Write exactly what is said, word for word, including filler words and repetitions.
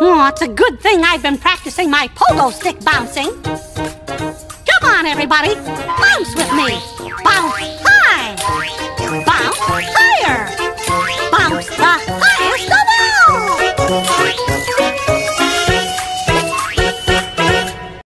Oh, it's a good thing I've been practicing my pogo stick bouncing. Come on, everybody. Bounce with me. Bounce high. Bounce higher. Bounce the highest of all.